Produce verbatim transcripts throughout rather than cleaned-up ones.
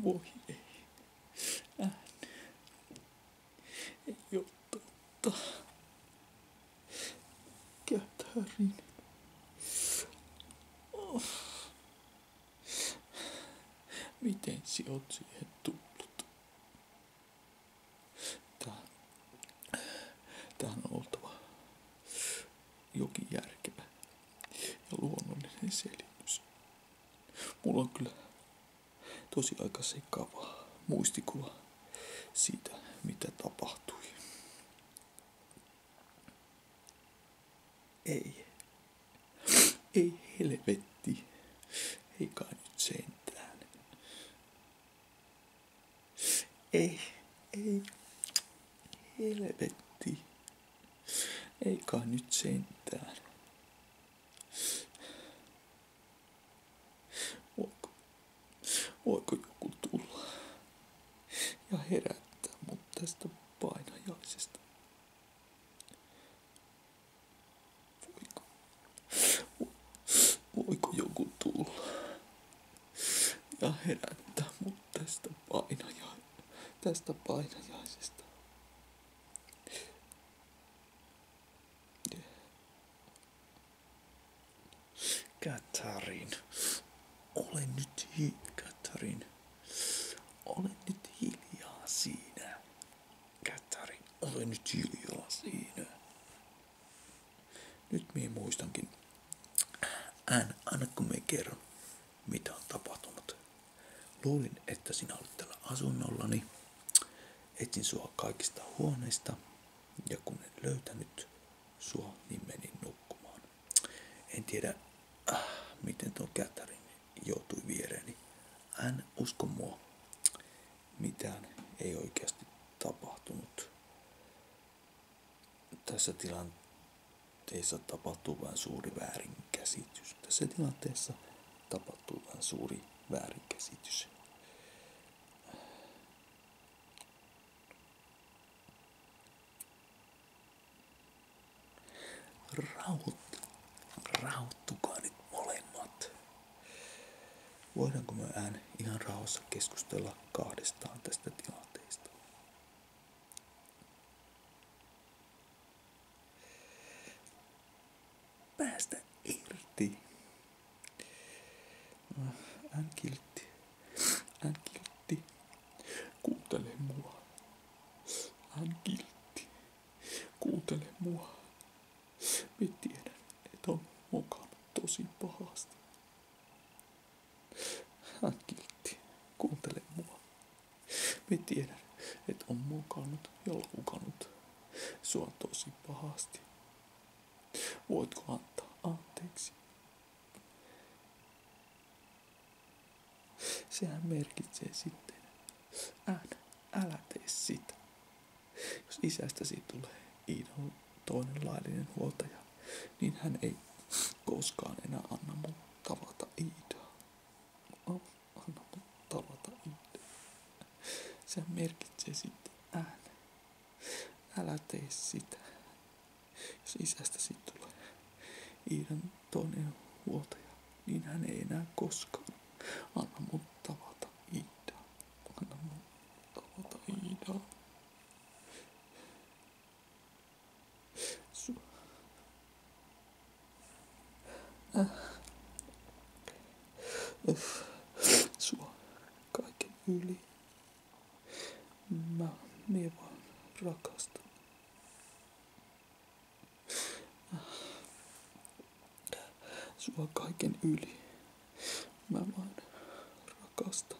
Voi ei. Ääni. Ei oo totta. Kätärin. Oh. Miten si oot siihen tullut? Tää, tää on oltava jokin järkevä ja luonnollinen selitys. Mulla on kyllä tosi aika sekava muistikuva siitä, mitä tapahtui. Ei. Ei helvetti. Ei kai nyt sentään. Ei. Ei. Helvetti. Ei kai nyt sentään. Voiko, voiko joku tulla ja herättää mut tästä painajaisesta? Voiko, voiko joku tulla ja herättää mut tästä painaja, tästä painajaisesta? Kätärin, ole nyt hi... Kätärin, ole nyt hiljaa siinä. Kätärin, ole nyt hiljaa siinä. Nyt minä muistankin. Ään, anna kun me kerron, mitä on tapahtunut. Luulin, että sinä olet tällä asunnollani. Etsin sua kaikista huoneista. Ja kun en löytänyt sua, niin menin nukkumaan. En tiedä, äh, miten tuo Kätärin joutui viereeni. Hän usko mua. Mitään ei oikeasti tapahtunut. Tässä tilanteessa tapahtuu vain suuri väärinkäsitys. Tässä tilanteessa tapahtuu vain suuri väärinkäsitys. Rauhoit, rauhoittukaa nyt molemmat. Voidaanko me ään ihan rauhassa keskustella kahdestaan tästä tilanteesta? Päästä irti. Ään kiltti. Ään kiltti. Kuuntele mua. Ään kiltti. Kuuntele mua. Mä tiedän, että on mokannut tosi pahasti. Hän kiltti, kuuntele mua. Mä tiedän, että on mokannut ja loukannut sua tosi pahasti. Voitko antaa anteeksi? Sehän merkitsee sitten, ään, älä tee sitä. Jos isästäsi tulee Iidon toinen laillinen huoltaja, niin hän ei koskaan enää anna mun tavata Iidaa. Anna mun tavata Iidaa. Se merkitsee sitten ään. Älä tee sitä. Jos isästäsi tulee Iidan toinen huoltaja, niin hän ei enää koskaan anna mun tavata Iidaa. Anna mun tavata Iidaa. Äh. Öff. Sua kaiken yli. Mä, mie vaan rakastan. Äh. Sua kaiken yli. Mä vaan rakastan.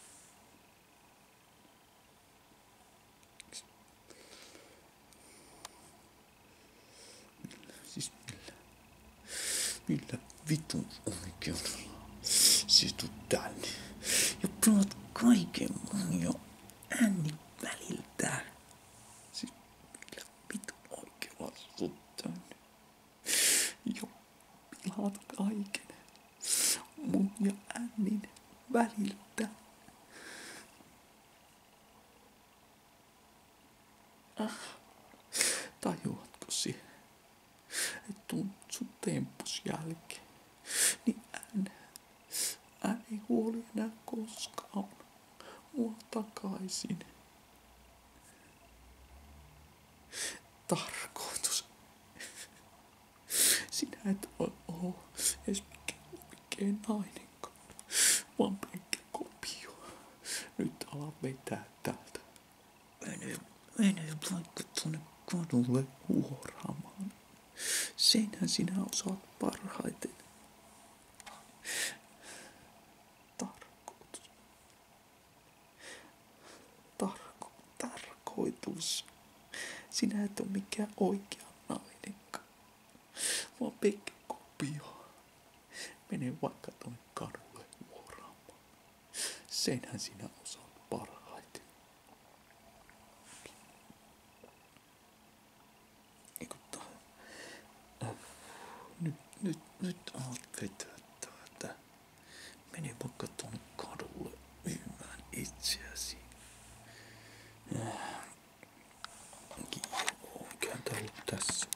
Siis millä? Millä vitun oikeudella? Siis tuu tänne. Ja pelaat kaiken mun jo ääni väliltä. Siis millä vitun oikeudella sut tänne? Jo pelaat kaiken mun ja äänin väliltä. Ah. Tajuatko siihen? että tuun sun temppus jälkeen, niin hän, hän ei huoli enää koskaan takaisin. Tarkoitus. Sinä et voi olla edes mikään oikein nainenkaan, vaan pelkkä kopio. Nyt ala vetää täältä. Mene, mene vaikka tuonne kadulle huoraamaan. Senhän sinä osaat parhaiten. Tarkoitus. Tarko, tarkoitus. Sinä et ole mikään oikea nainenkaan, vaan pelkkä kopio. Mene vaikka tuonne kadulle huoraamaan. Senhän sinä osaat parhaiten. Eiku tää... Äh, nyt, nyt, nyt alat vetää täältä. Mene vaikka tuonne kadulle myymään itseäsi. Äh. Joo, mikä tää ollut tässä?